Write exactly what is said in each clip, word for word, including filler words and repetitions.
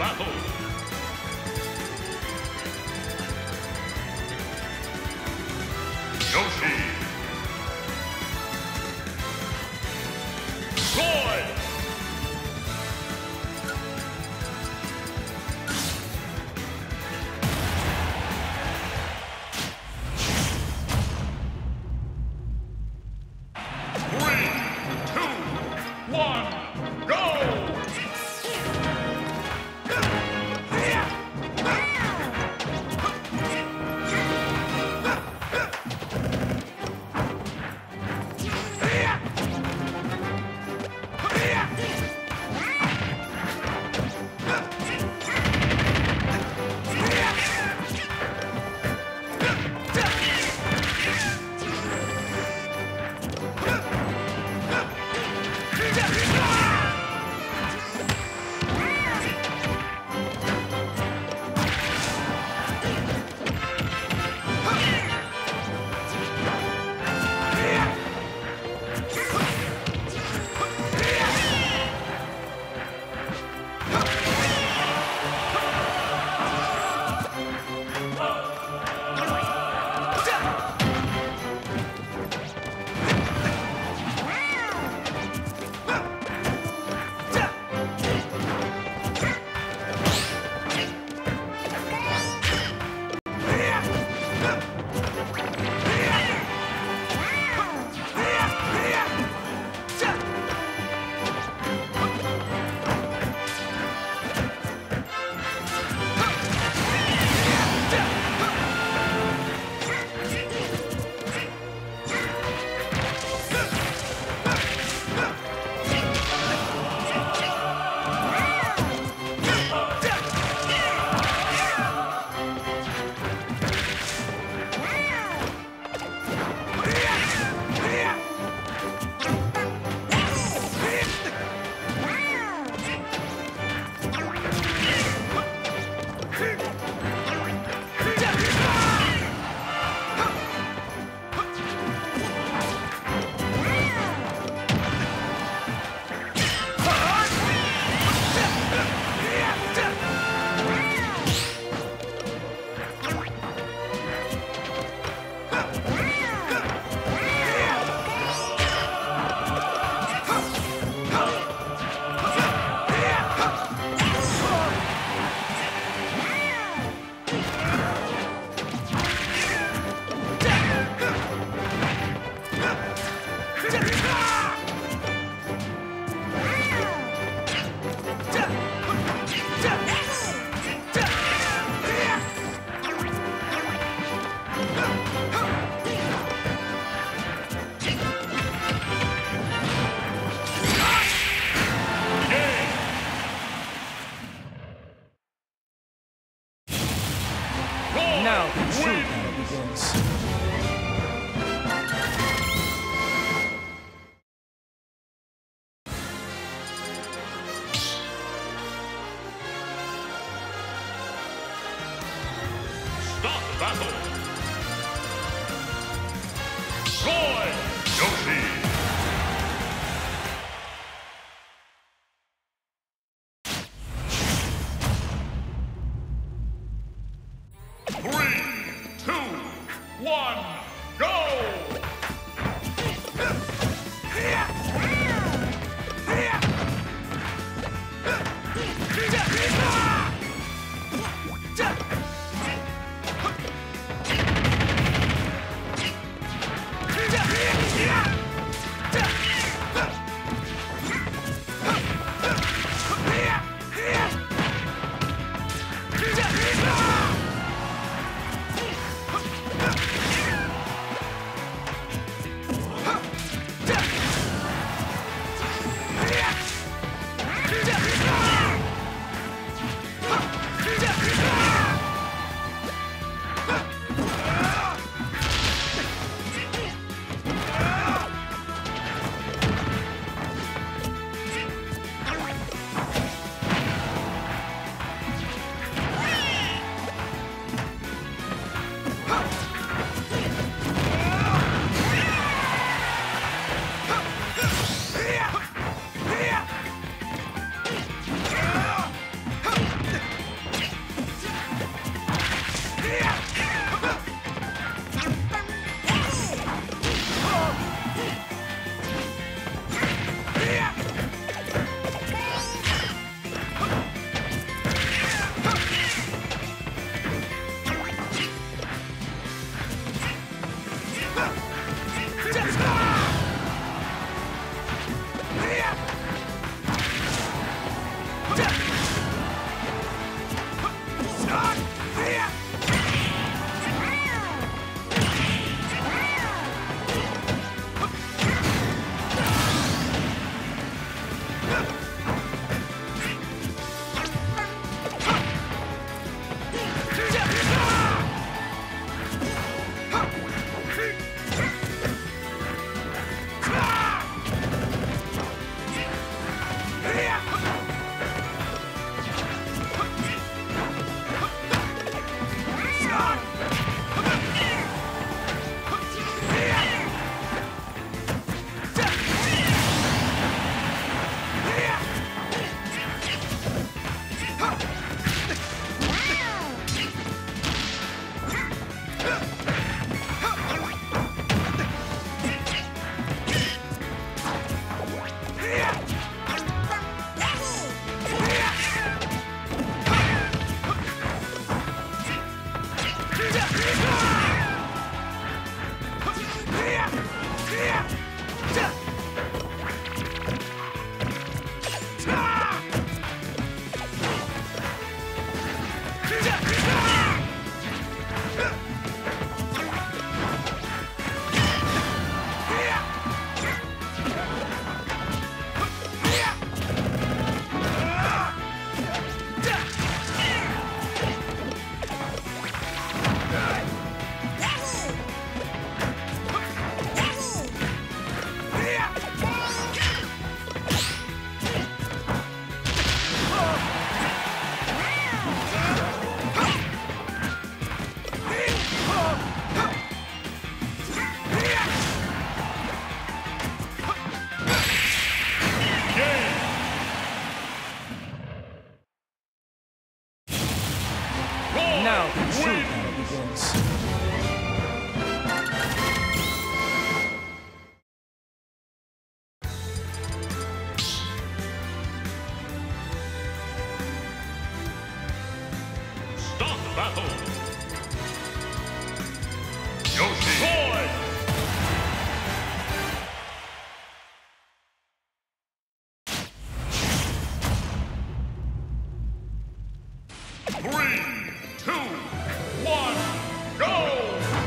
battle. Yoshi. Roy. Three, two, one, go! Yeah! Three, two, one, go!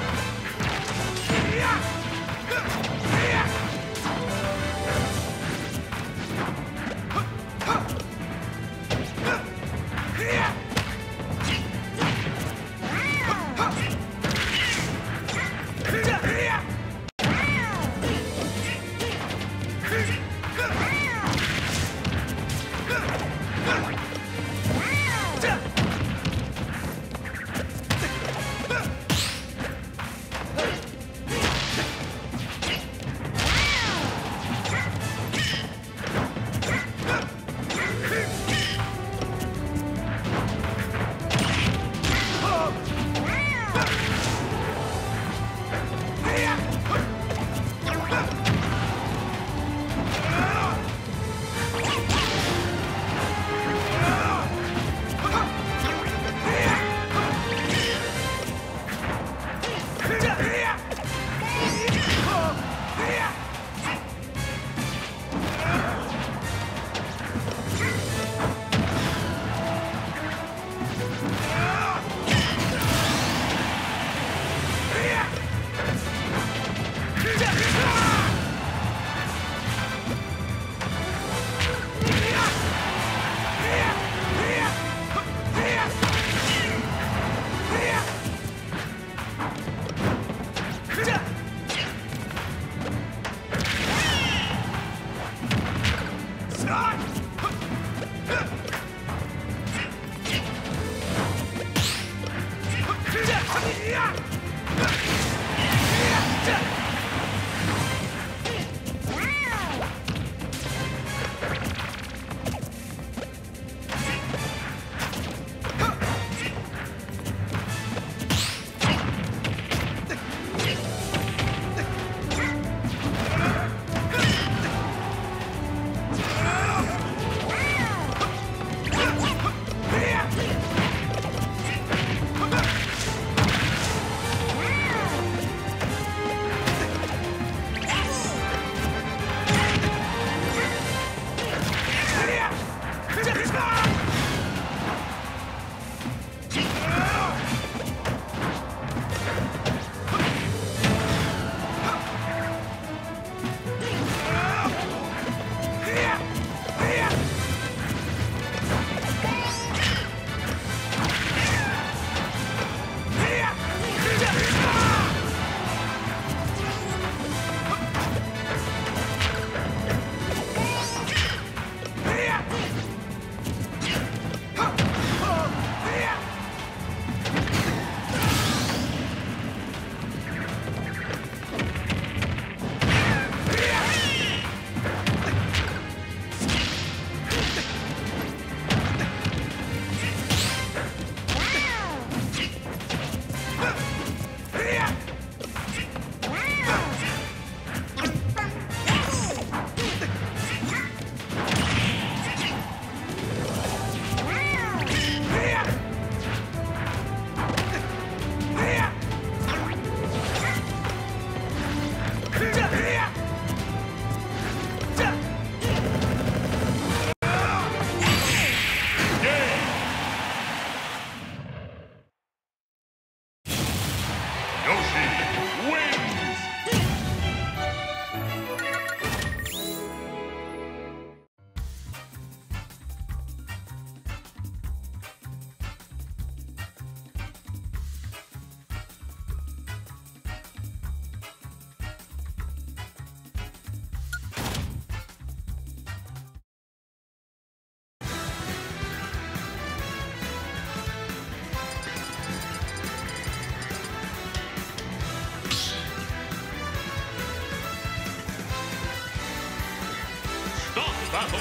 battle,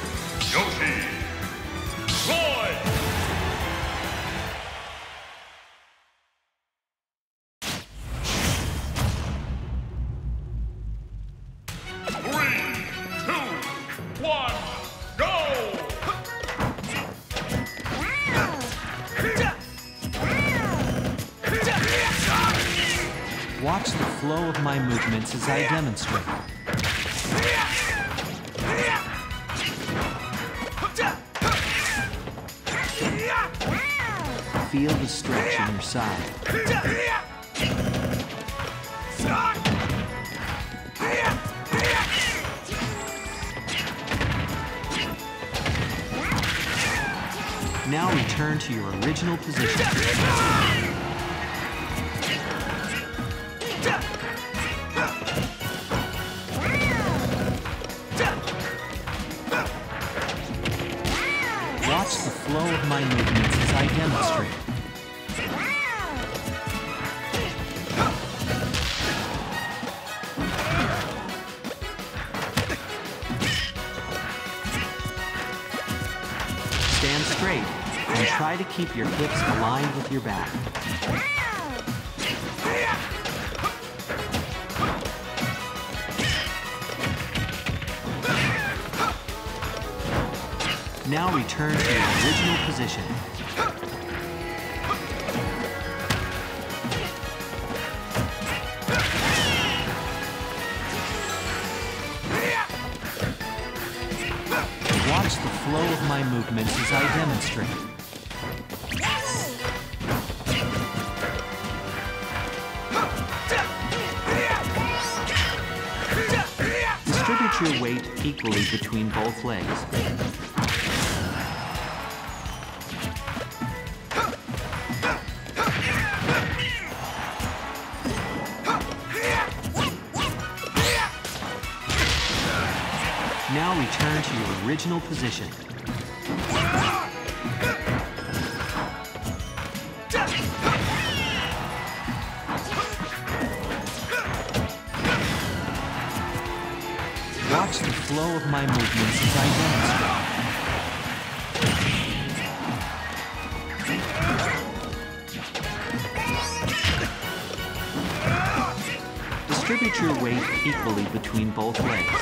Yoshi, Roy! Three, two, one, go! Watch the flow of my movements as I demonstrate. feel the stretch in your side. Now return to your original position. Watch the flow of my movements as I demonstrate. Stand straight and try to keep your hips aligned with your back. Now return to your original position. Watch the flow of my movements as I demonstrate. Distribute your weight equally between both legs. Now return to your original position. Watch the flow of my movements as I demonstrate. Distribute your weight equally between both legs.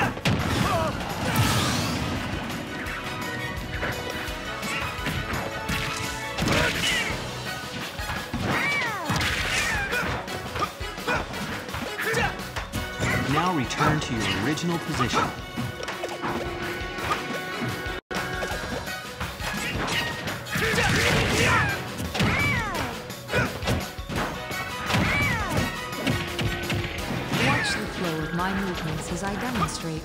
Now return to your original position. Watch the flow of my movements as I demonstrate.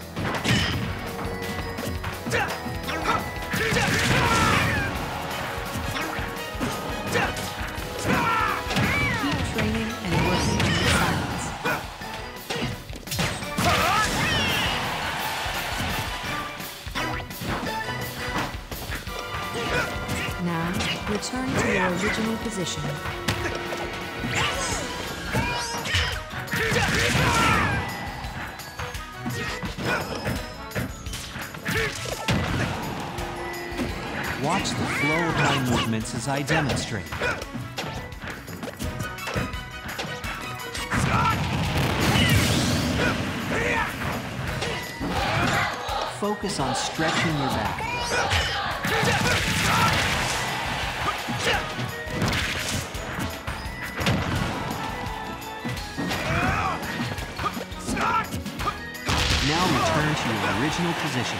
Keep training and working on your silence. Now, return to your original position. Watch the flow of my movements as I demonstrate. Focus on stretching your back. Now return to your original position.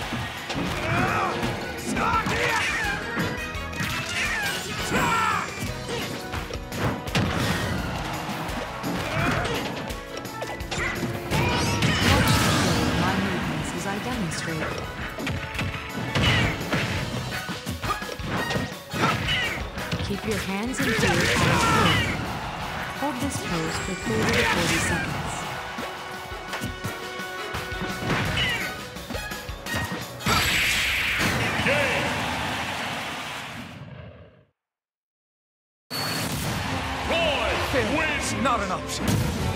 My movements as I demonstrate. Keep your hands and feet on the floor. Hold this pose for thirty to forty seconds. Roy wins. Not an option.